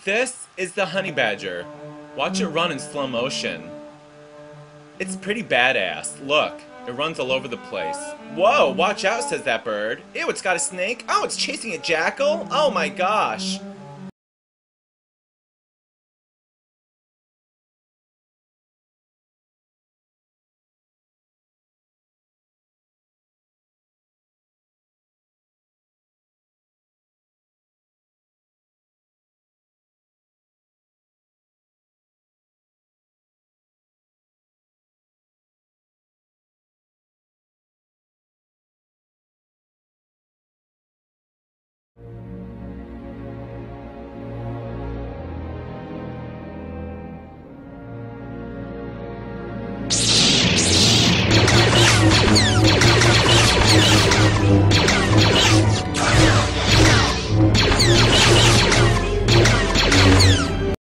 This is the honey badger. Watch it run in slow motion. It's pretty badass. Look, it runs all over the place. Whoa, watch out, says that bird. Ew, it's got a snake. Oh, it's chasing a jackal? Oh my gosh.